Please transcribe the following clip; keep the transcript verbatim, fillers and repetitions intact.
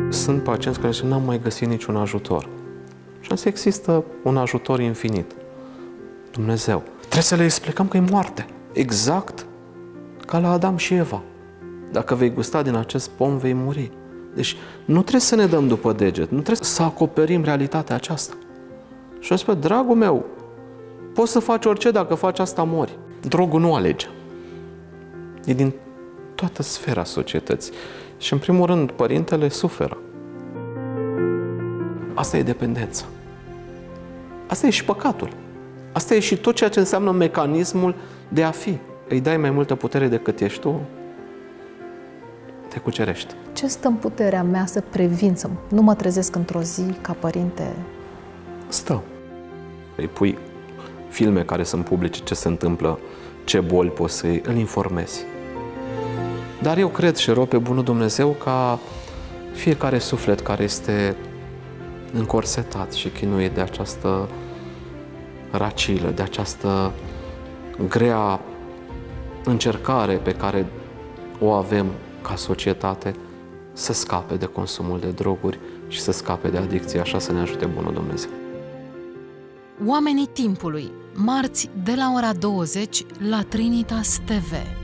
Sunt pacienți care zic, n-am mai găsit niciun ajutor. Și asta există un ajutor infinit. Dumnezeu. Trebuie să le explicăm că e moarte. Exact ca la Adam și Eva. Dacă vei gusta din acest pom, vei muri. Deci nu trebuie să ne dăm după deget, nu trebuie să acoperim realitatea aceasta. Și eu spun, dragul meu, poți să faci orice, dacă faci asta mori. Drogul nu alege. E din toată sfera societății. Și în primul rând, părintele suferă. Asta e dependența. Asta e și păcatul. Asta e și tot ceea ce înseamnă mecanismul de a fi. Îi dai mai multă putere decât ești tu, te cucerești. Ce stă în puterea mea să previn, să nu mă trezesc într-o zi ca părinte? Stă. Îi pui filme care sunt publice, ce se întâmplă, ce boli poți să-i, îl informezi. Dar eu cred și rog pe bunul Dumnezeu ca fiecare suflet care este încorsetat și chinuit de această racilă, de această grea încercare pe care o avem ca societate, să scape de consumul de droguri și să scape de adicție, așa să ne ajute bunul Dumnezeu. Oamenii timpului, marți de la ora douăzeci la Trinitas T V.